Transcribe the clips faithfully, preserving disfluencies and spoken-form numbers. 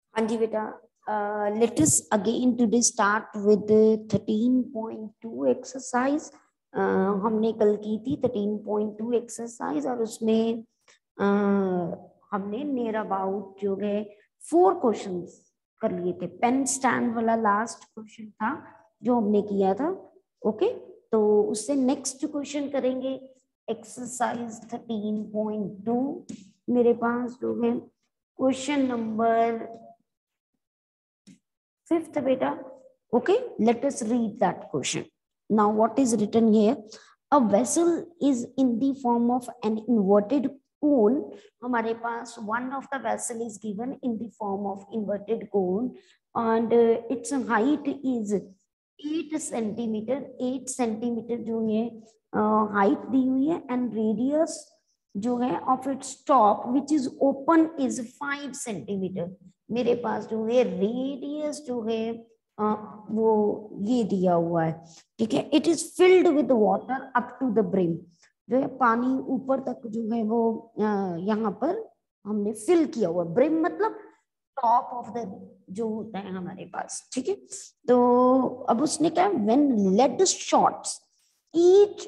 हाँ जी बेटा, let us again today start with thirteen point two exercise. हमने कल की थी थर्टीन पॉइंट टू एक्सरसाइज और उसमें uh, हमने नियर अबाउट जो है फोर क्वेश्चंस कर लिए थे। पेन स्टैंड वाला लास्ट क्वेश्चन था जो हमने किया था। Okay okay? तो उससे नेक्स्ट क्वेश्चन करेंगे एक्सरसाइज थर्टीन पॉइंट टू। मेरे पास जो है question number fifth beta. Okay, let us read that question. Now what is written here? A vessel is in the form of an inverted cone. हमारे पास one of the vessel is given in the form of inverted cone and uh, its height is eight centimeter. eight centimeter जो है height दी हुई है and radius जो है of its top which is open is five centimeter. मेरे पास जो है रेडियस जो है आ, वो ये दिया हुआ है, ठीक है। It is filled with water up to the brim, जो है पानी ऊपर तक जो है वो यहाँ पर हमने फिल किया हुआ। ब्रिम मतलब टॉप ऑफ द जो होता है हमारे पास, ठीक है। तो अब उसने क्या, व्हेन लेड शॉट्स ईच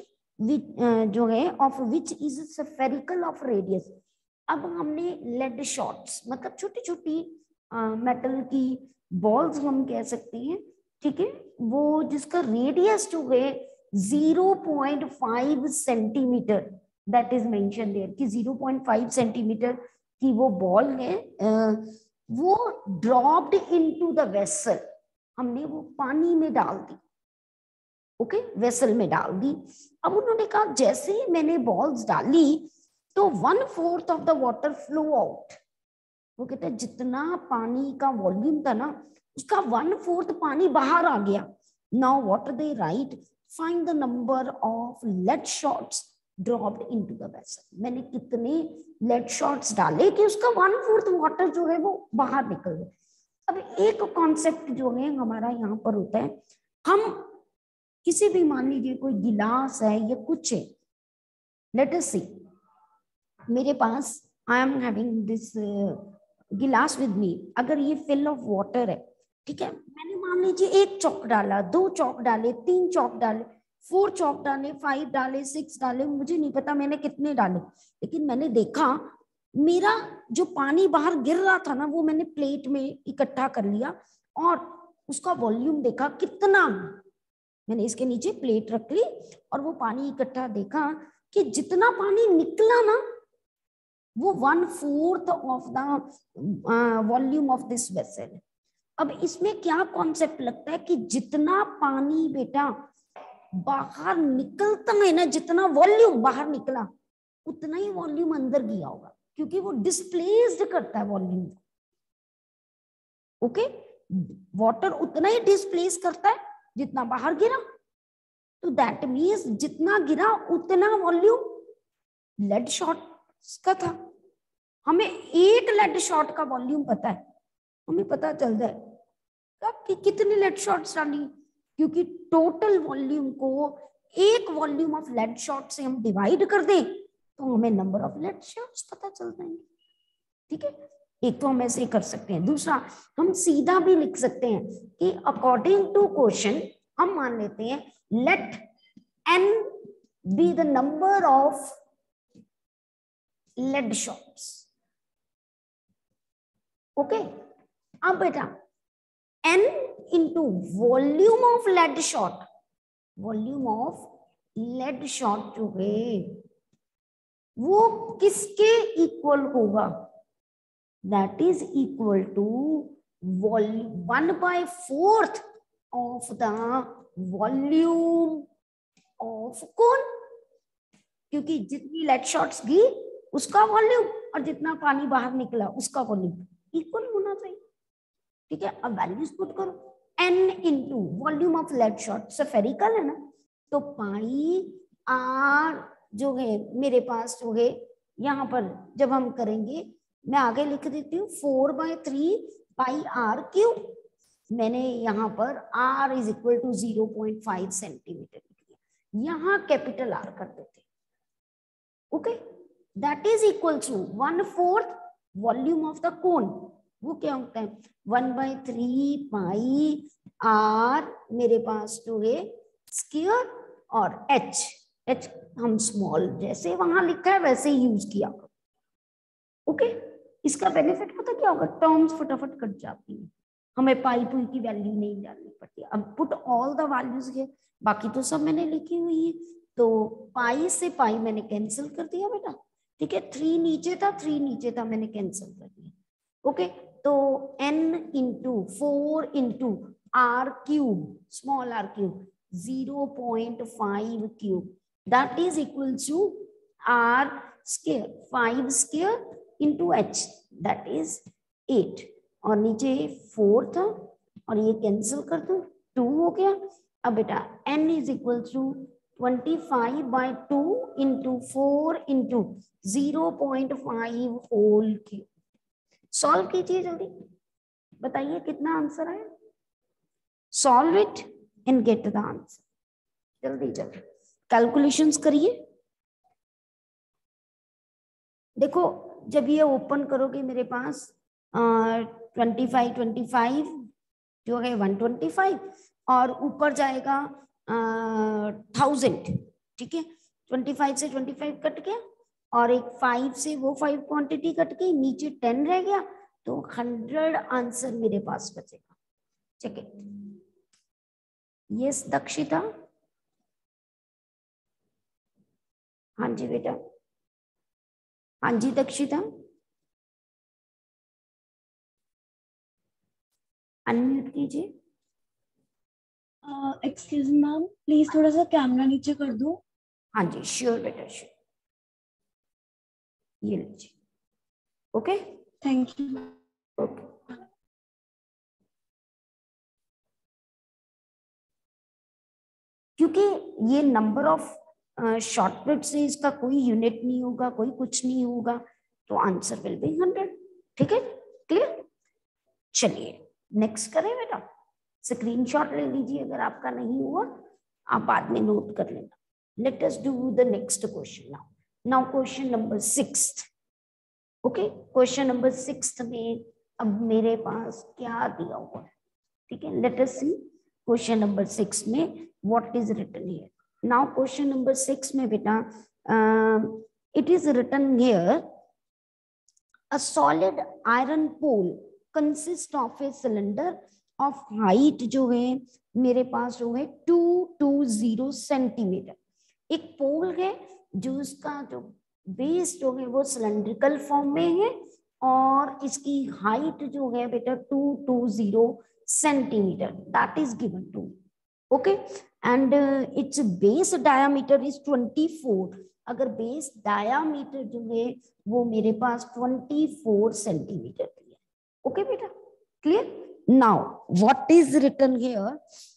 जो है of which is spherical of radius. अब हमने लेड शॉट्स मतलब छोटी छोटी मेटल की बॉल्स हम कह सकते हैं, ठीक है, वो जिसका रेडियस जो है zero point five centimetre, that is mention there कि ज़ीरो पॉइंट फाइव सेंटीमीटर की वो बॉल है, वो ड्रॉप्ड इनटू द वेसल, हमने वो पानी में डाल दी। Okay okay? वेसल में डाल दी। अब उन्होंने कहा जैसे ही मैंने बॉल्स डाली तो one fourth of the water flow out. वो कहते हैं जितना पानी का वॉल्यूम था ना उसका वन फोर्थ पानी बाहर आ गया। Now what they write, find the number of lead shots dropped into the vessel. मैंने कितने लेड शॉट्स डाले कि उसका वन फोर्थ वाटर जो है वो बाहर निकल गया। अब एक कॉन्सेप्ट जो है हमारा यहाँ पर होता है, हम किसी भी मान लीजिए कोई गिलास है या कुछ है, लेट अस सी मेरे पास आई एम हैविंग दिस गिलास विद मी, अगर ये फिल ऑफ वाटर है, ठीक है, मैंने मान लीजिए एक चौक डाला, दो चौक डाले, तीन चौक डाले, फोर चौक डाले, फाइव डाले, सिक्स डाले, मुझे नहीं पता मैंने कितने डाले, लेकिन मैंने देखा मेरा जो पानी बाहर गिर रहा था ना वो मैंने प्लेट में इकट्ठा कर लिया और उसका वॉल्यूम देखा कितना, मैंने इसके नीचे प्लेट रख ली और वो पानी इकट्ठा देखा कि जितना पानी निकला ना वो one fourth of the volume of this vessel. अब इसमें क्या कॉन्सेप्ट लगता है कि जितना पानी बेटा बाहर निकलता है ना, जितना वॉल्यूम बाहर निकला उतना ही वॉल्यूम अंदर गया होगा, क्योंकि वो डिस्प्लेस्ड करता है वॉल्यूम। ओके, वाटर उतना ही डिस्प्लेस करता है जितना बाहर गिरा, तो दैट मीन्स जितना गिरा उतना वॉल्यूम लेड शॉट का था। हमें एक लेड शॉट का वॉल्यूम पता है, हमें पता चल जाए कि कितनी लेड शॉट्स डाली, क्योंकि टोटल वॉल्यूम को एक वॉल्यूम ऑफ लेड शॉट से हम डिवाइड कर दें तो हमें नंबर ऑफ लेड शॉट्स पता चल जाएंगे, ठीक है। एक तो हम ऐसे कर सकते हैं, दूसरा हम सीधा भी लिख सकते हैं कि अकॉर्डिंग टू क्वेश्चन हम मान लेते हैं let n be the number of lead shots. Okay, अब बेटा n into volume of lead shot, volume of lead shot जो है वो किसके इक्वल होगा, that is equal to one by fourth of the volume of cone, क्योंकि जितनी lead shots गी उसका वॉल्यूम और जितना पानी बाहर निकला उसका वॉल्यूम इक्वल होना चाहिए, ठीक है। अब वैल्यूज पुट करो, n into volume of lead shot spherical है ना, तो पाई आर जो है मेरे पास जो है यहाँ पर जब हम करेंगे, मैं आगे लिख देती हूँ four by three pi r cube, मैंने यहाँ पर r is equal to zero point five centimetre लिख दिया, यहाँ कैपिटल R कर देते, okay, that is equal to one fourth volume of the cone वो क्या होता है, one by three pi r मेरे पास जो है स्क्वायर और एच, एच हम स्मॉल जैसे वहां लिखा है वैसे ही यूज किया। ओके, इसका बेनिफिट पता क्या होगा, टर्म्स फटाफट कट जाती है, हमें पाई पुई की वैल्यू नहीं डालनी पड़ती। अब पुट ऑल द वैल्यूज है, बाकी तो सब मैंने लिखी हुई है, तो पाई से पाई मैंने कैंसिल कर दिया बेटा, ठीक है। थ्री नीचे था, थ्री नीचे था, मैंने कैंसिल कर दिया। ओके, तो n into four into r cube, small r cube, zero point five cube, that is equal to r square, five square into h, that is eight, और नीचे फोर था और ये कैंसिल कर दो, टू हो गया। अब बेटा n is equal to twenty five by two into four into zero point five whole cube. Solve कीजिए जल्दी, बताइए कितना आंसर है, solve it and get the answer, जल्दी जल्दी कैलकुलेशंस करिए। देखो जब ये ओपन करोगे मेरे पास ट्वेंटी फाइव ट्वेंटी फाइव जो है वन ट्वेंटी फाइव, और ऊपर जाएगा थाउजेंड, ठीक है। ट्वेंटी फाइव से ट्वेंटी फाइव कट गया और एक फाइव से वो फाइव क्वांटिटी कट गई, नीचे टेन रह गया, तो हंड्रेड आंसर मेरे पास बचेगा। चेक इट, यस दक्षिता, हाँ जी बेटा, हाँ जी दक्षिता, अनम्यूट कीजिए। एक्सक्यूज मैम, प्लीज थोड़ा सा कैमरा नीचे कर दो। हाँ जी श्योर बेटा श्योर, ये लीजिए। Okay thank you. ओके, क्योंकि ये नंबर ऑफ शॉर्टकट से इसका कोई यूनिट नहीं होगा, कोई कुछ नहीं होगा, तो आंसर विल बी हंड्रेड, ठीक है, क्लियर। चलिए नेक्स्ट करें बेटा, स्क्रीनशॉट ले लीजिए, अगर आपका नहीं हुआ आप बाद में नोट कर लेना। Let us do the next question now. Now question number sixth, okay, question number sixth में अब मेरे पास क्या दिया हुआ है, ठीक है। Let us see question number six में what is written here. Now question number six में बेटा it is written here, a solid iron pole consist of a cylinder of height जो है मेरे पास जो है टू टू जीरो सेंटीमीटर, एक पोल है जो उसका जो बेस जो है वो सिलेंड्रिकल फॉर्म में है और इसकी हाइट जो है बेटा two two zero centimetre, that is given to, okay. And its base diameter is twenty four, अगर बेस डायामीटर जो है वो मेरे पास ट्वेंटी फोर सेंटीमीटर की है, ओके बेटा, clear. Now what is written here,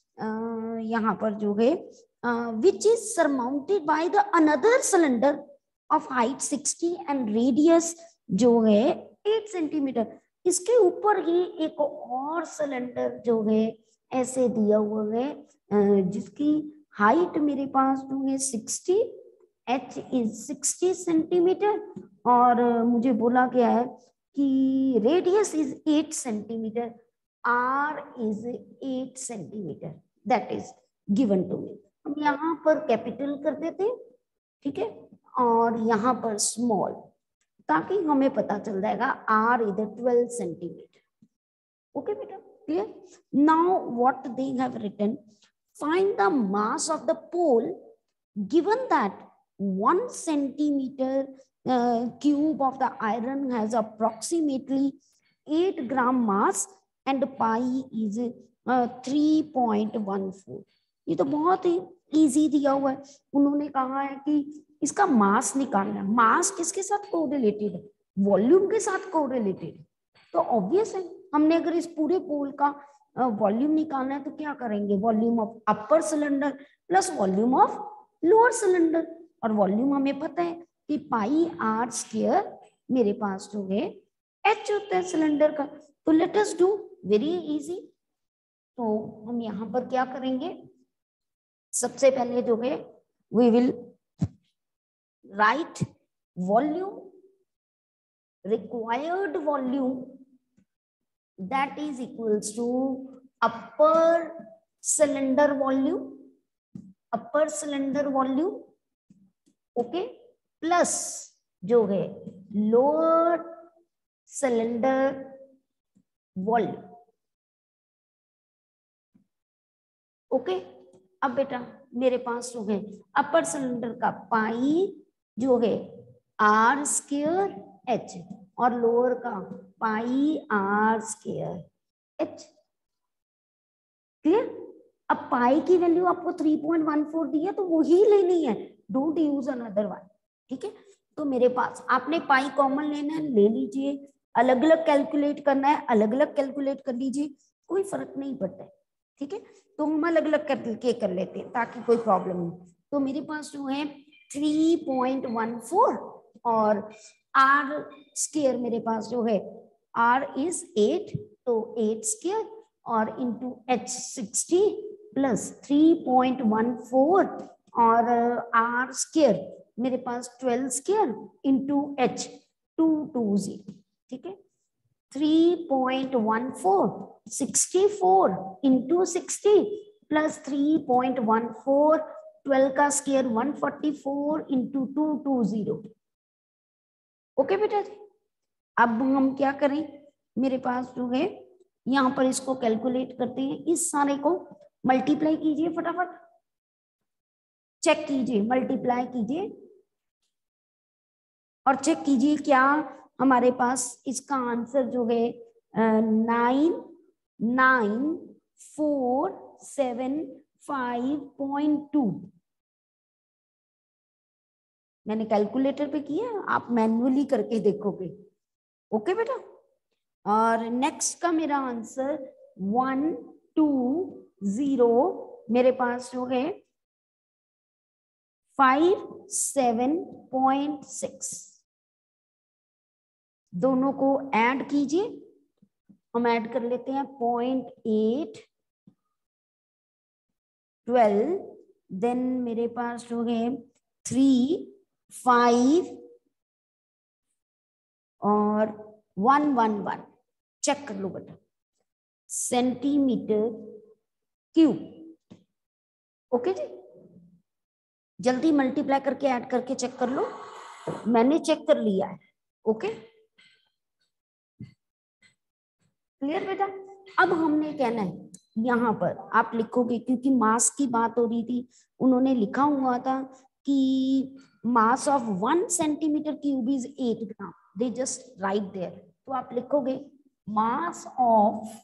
यहाँ पर जो है which is surmounted by the another cylinder of height sixty and radius जो है एट सेंटीमीटर, इसके ऊपर ही एक और सिलेंडर जो है ऐसे दिया हुआ है जिसकी हाइट मेरे पास जो है sixty, h is sixty centimetre, और मुझे बोला गया है कि radius is eight centimetre, r is eight centimetre, that is given to me. हम यहाँ पर कैपिटल कर देते हैं, ठीक है, और यहाँ पर स्मॉल, ताकि हमें पता चल जाएगा आर इधर ट्वेल्व सेंटीमीटर, ओके बेटा, clear. Now what they have written, find the mass of the pole given that one centimeter uh, cube of the iron has approximately eight gram mass and pi is uh, three point one four। ये तो बहुत ही easy दिया हुआ है, उन्होंने कहा है कि इसका मास निकालना है, मास किसके साथ कोरिलेटेड है, वॉल्यूम के साथ कोरिलेटेड है, तो ऑब्वियस है हमने अगर इस पूरे पोल का वॉल्यूम uh, निकालना है तो क्या करेंगे, volume of upper cylinder plus volume of lower cylinder, और वॉल्यूम हमें पता है कि पाई आर स्क्वायर मेरे पास जो है एच होता है सिलेंडर का, तो let us do very easy. तो हम यहाँ पर क्या करेंगे, सबसे पहले जो है we will write volume, required volume that is equals to upper cylinder volume, upper cylinder volume, okay, plus जो है लोअर सिलेंडर वॉल्यूम, ओके। अब बेटा मेरे पास जो है अपर सिलेंडर का पाई जो है आर स्क्वायर एच और लोअर का pi r square h, clear. अब पाई की वैल्यू आपको थ्री पॉइंट वन फोर दी है तो वो ही लेनी है, डोंट यूज अनदर वन, ठीक है। तो मेरे पास आपने पाई कॉमन लेना है, ले लीजिए, अलग अलग कैलकुलेट करना है, अलग अलग कैलकुलेट कर लीजिए, कोई फर्क नहीं पड़ता है, ठीक है। तो हम अलग अलग करके कर लेते हैं ताकि कोई प्रॉब्लम नहीं। तो मेरे पास जो है थ्री पॉइंट वन फोर और आर स्क्वायर मेरे पास जो है आर इज एट, तो एट स्क्वायर और into h sixty plus three point one four और आर स्क्वायर मेरे पास twelve square into h two two zero, ठीक है। Three point one four sixty four into sixty plus three point one four twelve का square one forty four into two two zero, okay बेटा जी। अब हम क्या करें, मेरे पास जो है यहाँ पर इसको कैलकुलेट करते हैं, इस सारे को मल्टीप्लाई कीजिए, फटाफट चेक कीजिए, मल्टीप्लाई कीजिए और चेक कीजिए क्या हमारे पास इसका आंसर जो है nine nine four seven five point two. मैंने कैलकुलेटर पे किया, आप मैन्युअली करके देखोगे, ओके बेटा। और नेक्स्ट का मेरा आंसर वन टू जीरो मेरे पास जो है फाइव सेवन पॉइंट सिक्स, दोनों को ऐड कीजिए, हम ऐड कर लेते हैं पॉइंट एट ट्वेल्व, देन मेरे पास जो है थ्री फाइव और वन वन वन, चेक कर लो बेटा, सेंटीमीटर क्यूब, ओके जी। जल्दी मल्टीप्लाई करके ऐड करके चेक कर लो, मैंने चेक कर लिया है, ओके क्लियर बेटा। अब हमने कहना है यहाँ पर आप लिखोगे, क्योंकि मास की बात हो रही थी, उन्होंने लिखा हुआ था कि mass of one centimetre cube is eight gram, they just write there. तो आप लिखोगे mass of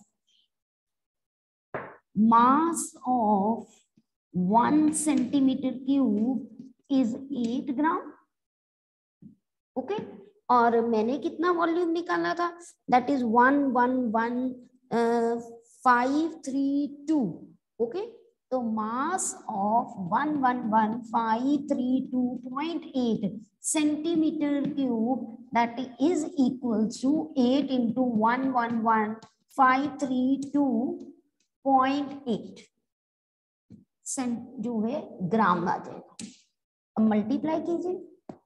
mass of one centimetre cube is eight gram, okay. और मैंने कितना वॉल्यूम निकाला था, that is one one one five three two, okay. तो mass of one one one five three two point eight centimetre cube, that is equal to eight into one one one five three two point eight जो है ग्राम आ जाएगा। अब multiply कीजिए,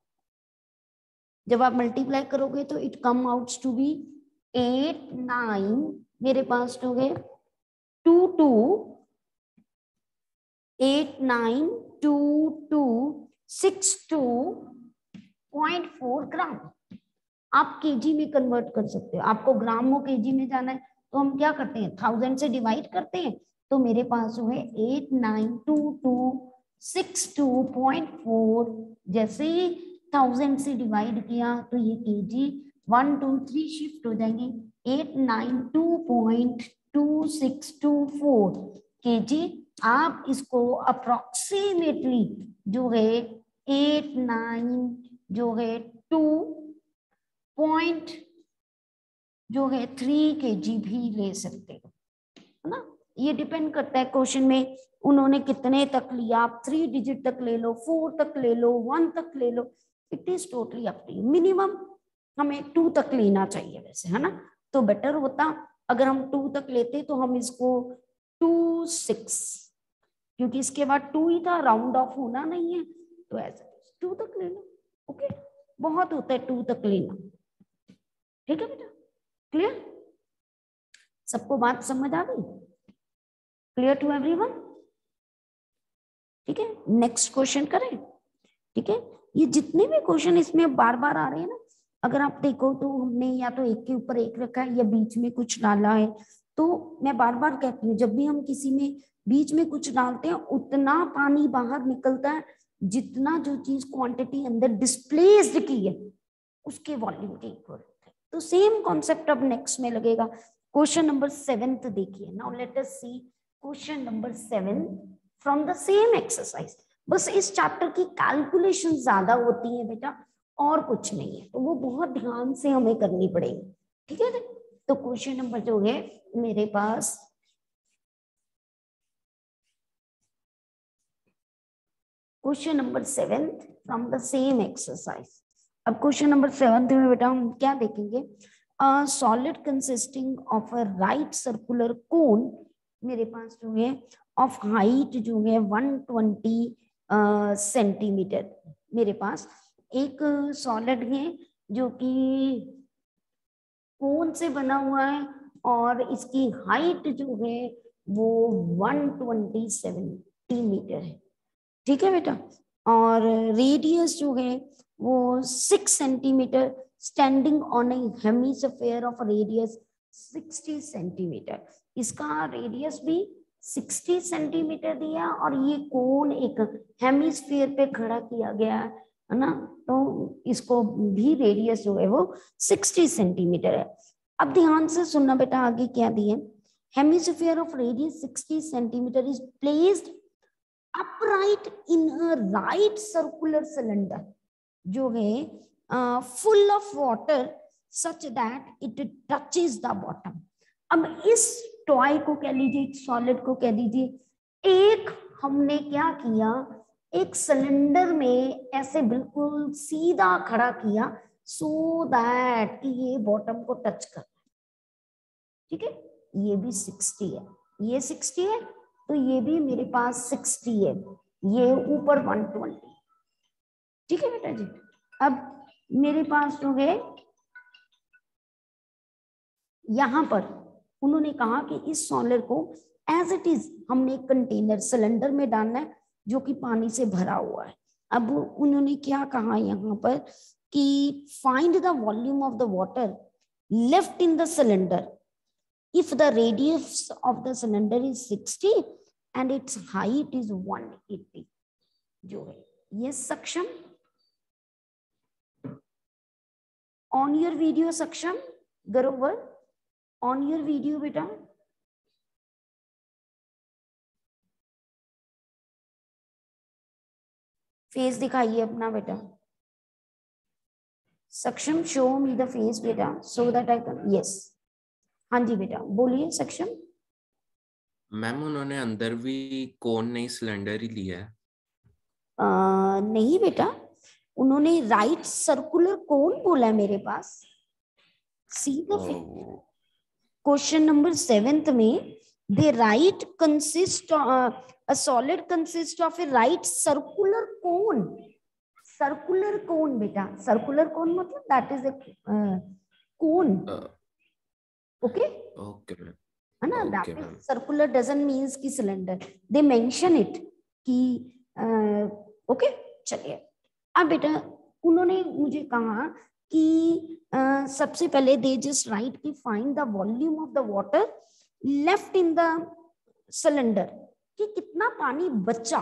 जब आप multiply करोगे तो it come out to be eight nine मेरे पास जो है two two eight nine two two six two point four gram. आप केजी में कन्वर्ट कर सकते हो, आपको ग्रामों केजी में जाना है तो हम क्या करते हैं, थाउजेंड से डिवाइड करते हैं, तो मेरे पास जो है eight nine two two six two point four, जैसे ही थाउजेंड से डिवाइड किया तो ये KG one two three shift हो जाएंगे, eight nine two point two six two four KG. आप इसको अप्रोक्सीमेटली जो है एट नाइन जो है टू पॉइंट जो है थ्री केजी भी ले सकते हो, है ना। ये डिपेंड करता है क्वेश्चन में उन्होंने कितने तक लिया, आप थ्री डिजिट तक ले लो, फोर तक ले लो, वन तक ले लो, it is totally up to you. Minimum हमें टू तक लेना चाहिए वैसे, है ना, तो बेटर होता अगर हम टू तक लेते तो हम इसको टू सिक्स, क्योंकि इसके बाद टू ही था, राउंड ऑफ होना नहीं है, तो ऐसा टू तक ले लो, ओके। बहुत होता है टू तक लेना, ठीक है बेटा, क्लियर। सबको बात समझ आ गई? Clear to everyone? ठीक है, नेक्स्ट क्वेश्चन करें। ठीक है, ये जितने भी क्वेश्चन इसमें बार बार आ रहे हैं ना, अगर आप देखो तो हमने या तो एक के ऊपर एक रखा है या बीच में कुछ डाला है। तो मैं बार बार कहती हूँ, जब भी हम किसी में बीच में कुछ डालते हैं उतना पानी बाहर निकलता है जितना जो चीज क्वांटिटी अंदर डिस्प्लेस्ड की है उसके वॉल्यूम के इक्वल है। तो सेम कॉन्सेप्ट अब नेक्स्ट में लगेगा। क्वेश्चन नंबर सेवेंथ देखिए। Now let us see question number seven from the same exercise. बस इस चैप्टर की कैलकुलेशन ज्यादा होती है बेटा, और कुछ नहीं है, तो वो बहुत ध्यान से हमें करनी पड़ेगी। ठीक है, तो क्वेश्चन नंबर जो है मेरे पास question number seven from the same exercise. अब क्वेश्चन नंबर सेवन में बेटा हम क्या देखेंगे? Solid consisting of a right circular cone, मेरे पास जो है ऑफ हाइट जो है वन ट्वेंटी सेंटीमीटर। मेरे पास एक सॉलिड है जो कि कोन से बना हुआ है और इसकी हाइट जो है वो वन ट्वेंटी सेंटीमीटर है। ठीक है बेटा, और रेडियस जो है वो six centimetre, standing on a hemisphere of radius sixty centimetre. इसका रेडियस भी सिक्सटी सेंटीमीटर दिया और ये कोन एक हेमिस्फीयर पे खड़ा किया गया है ना, तो इसको भी रेडियस जो है वो सिक्सटी सेंटीमीटर है। अब ध्यान से सुनना बेटा, आगे क्या दिए? Hemisphere of radius sixty centimetre is placed upright in a right circular cylinder जो है uh, full of water such that it touches the bottom। अब इस टॉय को कह लीजिए, सॉलिड को कह लीजिए, एक हमने क्या किया, एक सिलेंडर में ऐसे बिल्कुल सीधा खड़ा किया सो दैट कि ये बॉटम को टच कर। ठीक है, ये भी सिक्सटी है, ये सिक्सटी है, तो ये भी मेरे पास सिक्सटी है, ये ऊपर वन ट्वेंटी। ठीक है बेटा जी। अब मेरे पास जो है यहां पर उन्होंने कहा कि इस सॉलिड को एज इट इज हमने एक कंटेनर सिलेंडर में डालना है जो कि पानी से भरा हुआ है। अब उन्होंने क्या कहा यहाँ पर कि find the volume of the water left in the cylinder if the radius of the cylinder is sixty and its height is one eighty जो है। yes Saksham, on your video Saksham, Garover on your video beta। Face दिखाइए अपना बेटा। Saksham, show me the face बेटा so that I can। yes हाँ जी बेटा बोलिए सक्षम। मैम उन्होंने अंदर भी कोन नहीं सिलेंडर ही लिया है। आ, नहीं बेटा, उन्होंने राइट सर्कुलर कोन बोला है मेरे पास। See the question number seventh में they write consist a solid consist of a right circular cone. Circular cone बेटा, सर्कुलर कोन मतलब that is a cone. Okay okay है ना, that is circular doesn't means कि cylinder, they mention it कि okay. चलिए अब बेटा उन्होंने मुझे कहा कि uh, सबसे पहले दे जस्ट राइट कि find the volume of the water left in the cylinder, कि कितना पानी बचा,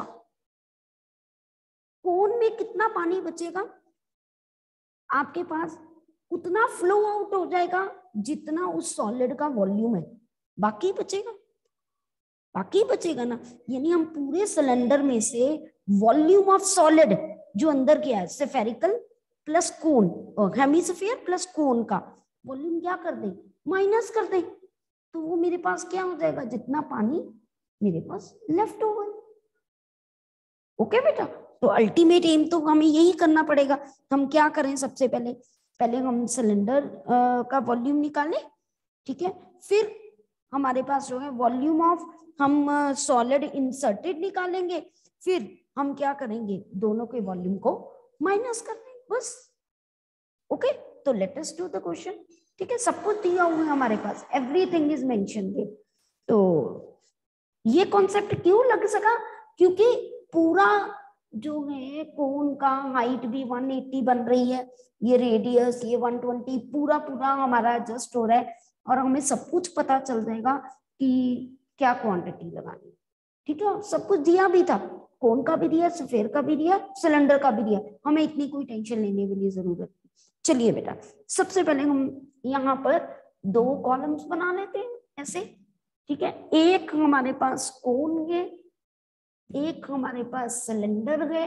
कोन में कितना पानी बचेगा आपके पास, उतना फ्लो आउट हो जाएगा जितना उस सॉलिड का वॉल्यूम है, बाकी बचेगा, बाकी बचेगा ना। यानी हम पूरे सिलेंडर में से वॉल्यूम ऑफ सॉलिड जो अंदर क्या है, spherical plus cone, hemisphere plus cone का वॉल्यूम क्या कर दे, माइनस कर दे, तो वो मेरे पास क्या हो जाएगा, जितना पानी मेरे पास लेफ्ट ओवर। ओके बेटा, तो अल्टीमेट एम तो हमें यही करना पड़ेगा। हम क्या करें, सबसे पहले पहले हम सिलेंडर का वॉल्यूम निकालें। ठीक है, फिर हमारे पास जो है वॉल्यूम ऑफ हम सॉलिड इंसर्टेड निकालेंगे, फिर हम क्या करेंगे, दोनों के वॉल्यूम को माइनस कर देंगे बस। ओके, तो let us do the question. ठीक है, सब कुछ दिया हुआ है हमारे पास, एवरीथिंग इज मेंशन देयर। तो ये कॉन्सेप्ट क्यों लग सका, क्योंकि पूरा जो है कोन का हाइट भी वन एटी बन रही है, ये रेडियस ये वन ट्वेंटी पूरा पूरा हमारा एडजस्ट हो रहा है, और हमें सब कुछ पता चल जाएगा कि क्या क्वांटिटी लगानी। ठीक है, सब कुछ दिया भी था, कोन का भी दिया, स्फीयर का भी दिया, सिलेंडर का भी दिया, हमें इतनी कोई टेंशन लेने के लिए जरूरत नहीं। चलिए बेटा, सबसे पहले हम यहाँ पर दो कॉलम्स बना लेते हैं ऐसे। ठीक है, एक हमारे पास कोन है, एक हमारे पास सिलेंडर है,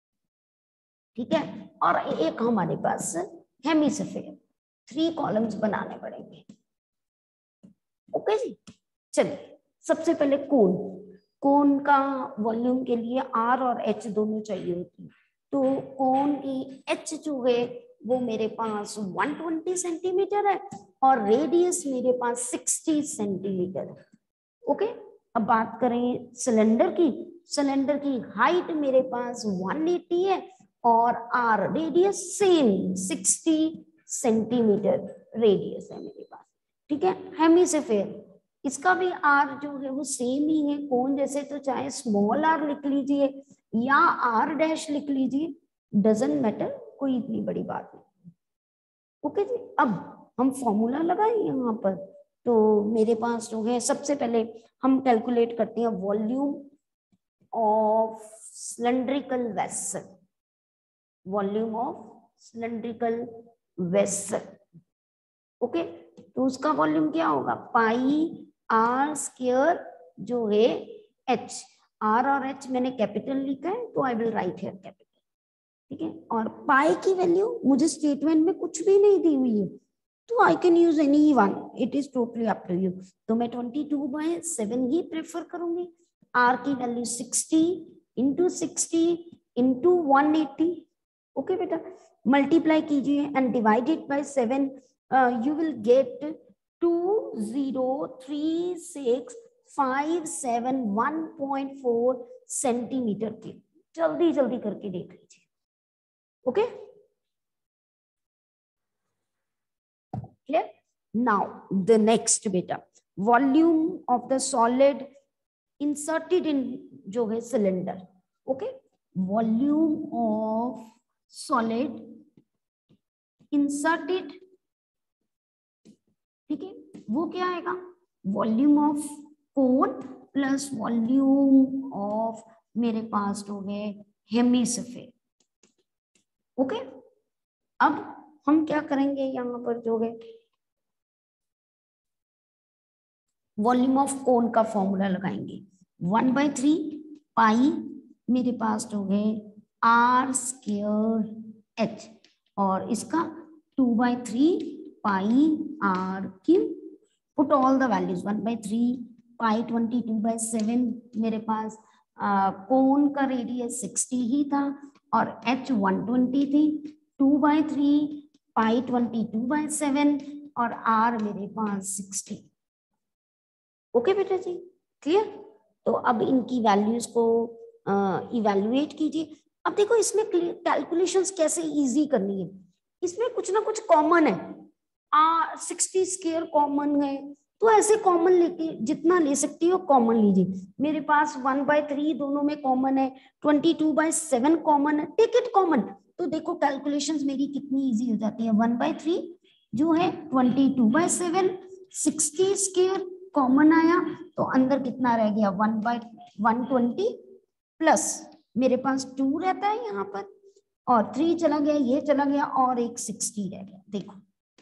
ठीक है, और एक हमारे पास हेमिस्फीयर। थ्री कॉलम्स बनाने पड़ेंगे। ओके जी, चलिए सबसे पहले कोन। कोन का वॉल्यूम के लिए आर और एच दोनों चाहिए होती है, तो कोन की एच जो है वो मेरे पास वन ट्वेंटी सेंटीमीटर है और रेडियस मेरे पास सिक्सटी सेंटीमीटर है। ओके, अब बात करें सिलेंडर की। सिलेंडर की हाइट मेरे पास वन एटी है और r radius same sixty centimetre radius है मेरे पास। ठीक है, हेमिस्फीयर, इसका भी आर जो है वो सेम ही है कोन जैसे, तो चाहे स्मॉल आर लिख लीजिए या आर डैश लिख लीजिए, डजंट मैटर, कोई इतनी बड़ी बात नहीं। ओके जी, अब हम फॉर्मूला लगाएं यहाँ पर। तो मेरे पास जो है सबसे पहले हम कैलकुलेट करते हैं volume of cylindrical vessel, volume of cylindrical vessel. Okay, तो उसका वॉल्यूम क्या होगा, पाई आर स्क्वायर जो है एच, आर और एच मैंने कैपिटल लिखा है तो I will write here capital. ठीक है, और पाई की वैल्यू मुझे स्टेटमेंट में कुछ भी नहीं दी हुई है, तो I can use any one, it is totally up to you. तो मैं ट्वेंटी टू बाय सेवन ही प्रेफर करूंगी। आर की value sixty into sixty into one eighty. Okay बेटा, मल्टीप्लाई कीजिए and divided by seven, you will get two zero three six five seven one point four centimetre की। जल्दी जल्दी करके देख लीजिए। Okay, clear? Now the next beta, volume of the solid inserted in जो है cylinder. Okay, volume of solid inserted, ठीक है, वो क्या आएगा, volume of cone plus volume of मेरे पास जो है हेमिस्फीयर। ओके, अब हम क्या करेंगे, यहाँ पर जो है वॉल्यूम ऑफ कोन का फॉर्मूला लगाएंगे। वन बाई थ्री पाई मेरे पास जो है आर स्क्वायर एच, और इसका two by three pi r cube. Put all the values, one by three pi twenty two by seven मेरे पास कोन का रेडियस सिक्सटी ही था और एच वन ट्वेंटी थी, two by three pi twenty two by seven और r मेरे पास सिक्सटी। ओके बेटा जी, क्लियर? तो अब इनकी वैल्यूज को इवैल्यूएट कीजिए। अब देखो इसमें कैलकुलेशंस कैसे इजी करनी है, इसमें कुछ ना कुछ कॉमन है, आ सिक्सटी स्क्वायर कॉमन है, तो ऐसे कॉमन लेके जितना ले सकती हो कॉमन लीजिए। मेरे पास वन बाय थ्री दोनों में कॉमन है, twenty two by seven common है, टेक इट कॉमन। तो देखो कैलकुलेशंस मेरी कितनी इजी हो जाती है। वन बाय थ्री जो है twenty two by seven, sixty square common आया तो अंदर कितना रह गया, one by one twenty plus मेरे पास टू रहता है यहाँ पर, और थ्री चला गया, ये चला गया, और एक सिक्सटी रह गया। देखो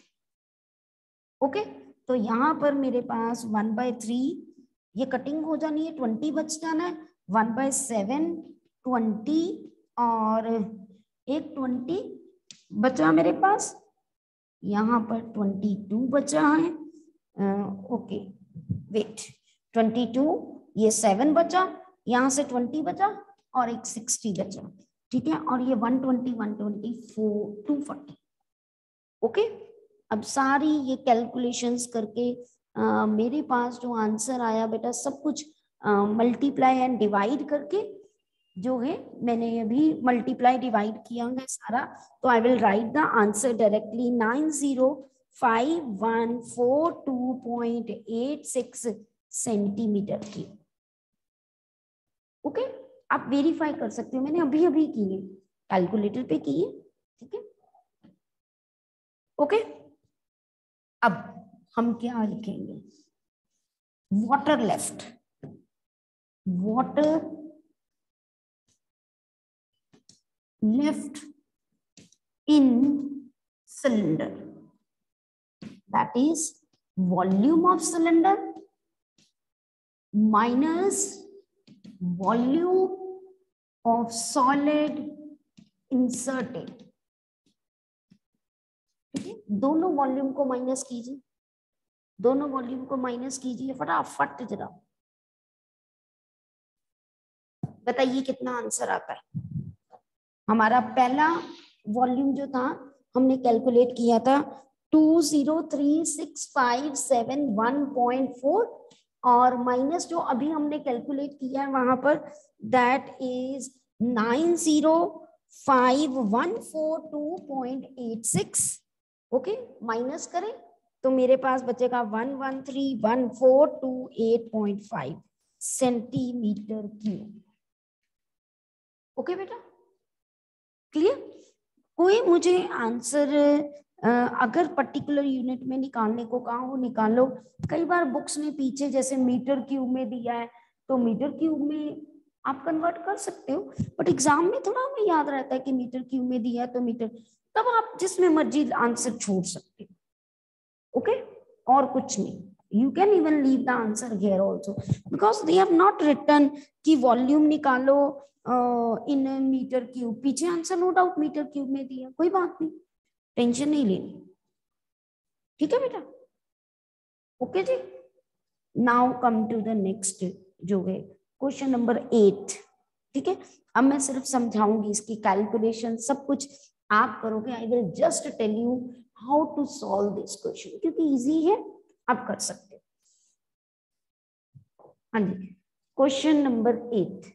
ओके, तो यहाँ पर मेरे पास वन बाय थ्री ये कटिंग हो जानी है, ट्वेंटी बच जाना है, वन बाय सेवन ट्वेंटी और एक ट्वेंटी बचा मेरे पास, यहाँ पर ट्वेंटी टू बचा है। ओके वेट, ट्वेंटी टू, ये सेवन बचा, यहाँ से ट्वेंटी बचा और एक सिक्सटी बचा, ठीक है, और ये one twenty one twenty four two forty. Okay, अब सारी ये कैलकुलेशंस करके आ, मेरे पास जो आंसर आया बेटा, सब कुछ मल्टीप्लाई एंड डिवाइड करके जो है मैंने अभी मल्टीप्लाई डिवाइड किया है सारा, तो I will write the answer directly nine zero five one four two point eight six centimetre cube. Okay, आप वेरीफाई कर सकते हो, मैंने अभी अभी की है, कैलकुलेटर पे की है, ठीक है। ओके, अब हम क्या लिखेंगे, water left, water left in cylinder, that is volume of cylinder minus volume of solid inserted, ठीक है। दोनों वॉल्यूम को माइनस कीजिए, दोनों वॉल्यूम को माइनस कीजिए फटाफट जरा, बताइए कितना आंसर आता है। हमारा पहला वॉल्यूम जो था हमने कैलकुलेट किया था two zero three six five seven one point four, और माइनस जो अभी हमने कैलकुलेट किया है वहां पर that is nine zero five one four two point eight six. Okay, minus करें तो मेरे पास बचेगा one one three one four two eight point five centimetre cube. Okay बेटा, क्लियर। कोई मुझे आंसर अगर पर्टिकुलर यूनिट में निकालने को कहा हो निकालो। कई बार बुक्स ने पीछे जैसे मीटर क्यूब में दिया है तो मीटर क्यूब में आप कन्वर्ट कर सकते हो, बट एग्जाम में थोड़ा हमें याद रहता है कि मीटर क्यूब में दिया है तो मीटर, तब आप जिसमें मर्जी आंसर छोड़ सकते हो। ओके, और कुछ नहीं, you can even leave the answer here also because they have not written कि वॉल्यूम निकालो इन मीटर क्यूब, पीछे answer no doubt metre cube में दिया, कोई बात नहीं, टेंशन नहीं लेनी, ठीक है बेटा। ओके जी, now come to the next जो है क्वेश्चन नंबर एट, ठीक है। अब मैं सिर्फ समझाऊंगी, इसकी कैलकुलेशन सब कुछ आप करोगे। I will just tell you how to solve this question, क्योंकि इजी है, आप कर सकते हो। हाँ जी, क्वेश्चन नंबर एट।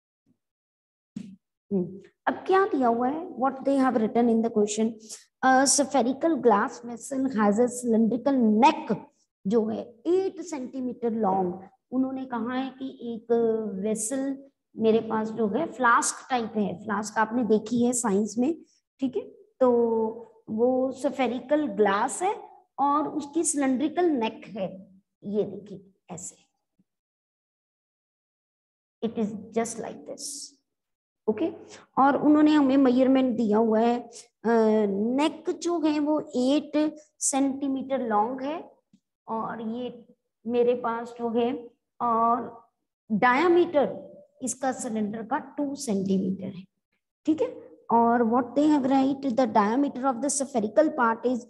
अब क्या दिया हुआ है, what they have written in the question, spherical glass vessel has a cylindrical neck जो है एट सेंटीमीटर लॉन्ग। उन्होंने कहा है कि एक वेसल मेरे पास जो है फ्लास्क टाइप है, फ्लास्क आपने देखी है साइंस में, ठीक है। तो वो स्फेरिकल ग्लास है और उसकी सिलेंड्रिकल नेक है, ये देखिए ऐसे, it is just like this. Okay, और उन्होंने हमें मेजरमेंट दिया हुआ है, नेक जो है वो एट सेंटीमीटर लॉन्ग है और ये मेरे पास जो है, और डायामीटर इसका सिलेंडर का टू सेंटीमीटर है, ठीक है। और what they have write, the diameter of the spherical part is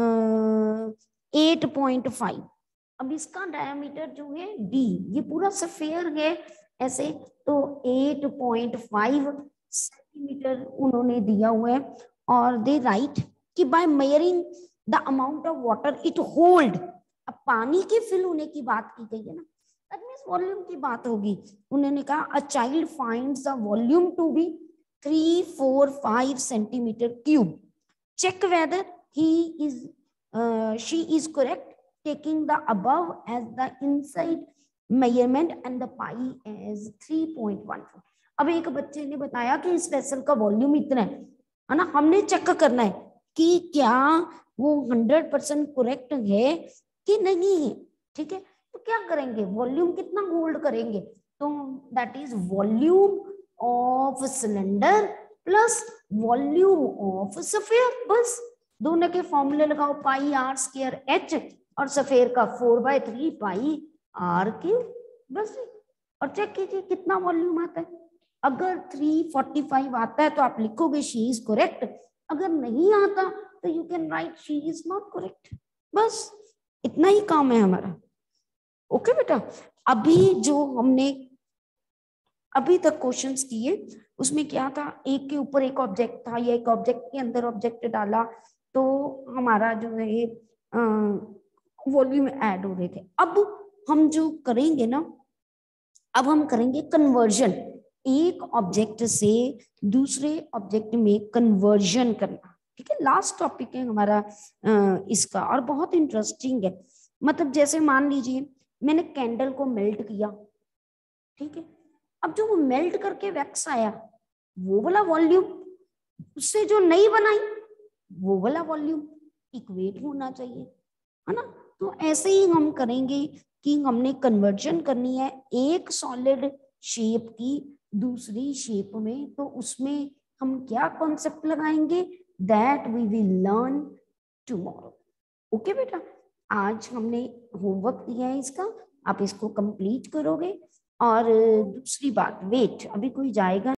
eight point five. अब इसका डायामीटर जो है डी, ये पूरा स्फेयर है ऐसे, तो एट पॉइंट फाइव सेंटीमीटर उन्होंने दिया हुआ है। और दे राइट कि by measuring the amount of water it hold, अब पानी के फिल होने की बात की गई है ना, दैट मींस वॉल्यूम की बात होगी। उन्होंने कहा a child finds the volume to be three four five centimetre cube, check whether he is she is correct taking the above as the inside measurement and the pi as three point one four. अब एक बच्चे ने बताया कि इस vessel का volume इतना है, है ना, हमने चेक करना है कि क्या वो हंड्रेड परसेंट करेक्ट है कि नहीं है, ठीक है। तो क्या करेंगे, वॉल्यूम कितना होल्ड करेंगे, तो that is volume of cylinder plus volume of sphere, बस दोनों के फॉर्मूले लगाओ, पाई आर स्क्वायर एच और सफेयर का four by three pi r cube, बस। और चेक कीजिए कितना वॉल्यूम आता है। अगर थ्री फोर्टी फाइव आता है तो आप लिखोगे शी इज करेक्ट, अगर नहीं आता तो you can write she is not correct, बस इतना ही काम है हमारा। ओके बेटा, अभी जो हमने अभी तक क्वेश्चंस किए उसमें क्या था, एक के ऊपर एक ऑब्जेक्ट था या एक ऑब्जेक्ट के अंदर ऑब्जेक्ट डाला तो हमारा जो है वॉल्यूम ऐड हो रहे थे। अब हम जो करेंगे ना, अब हम करेंगे कन्वर्जन, एक ऑब्जेक्ट से दूसरे ऑब्जेक्ट में कन्वर्जन करना, ठीक है, लास्ट टॉपिक है हमारा अ, इसका, और बहुत इंटरेस्टिंग है। मतलब जैसे मान लीजिए मैंने कैंडल को मेल्ट किया, ठीक है, अब जो वो मेल्ट करके वैक्स आया वो वाला वॉल्यूम उससे जो नई बनाई वो वाला वॉल्यूम इक्वेट होना चाहिए, है ना। तो ऐसे ही हम करेंगे कि हमने कन्वर्जन करनी है एक सॉलिड शेप की दूसरी शेप में, तो उसमें हम क्या कॉन्सेप्ट लगाएंगे, that we will learn tomorrow. Okay बेटा, आज हमने होमवर्क दिया है इसका, आप इसको कंप्लीट करोगे। और दूसरी बात, वेट, अभी कोई जाएगा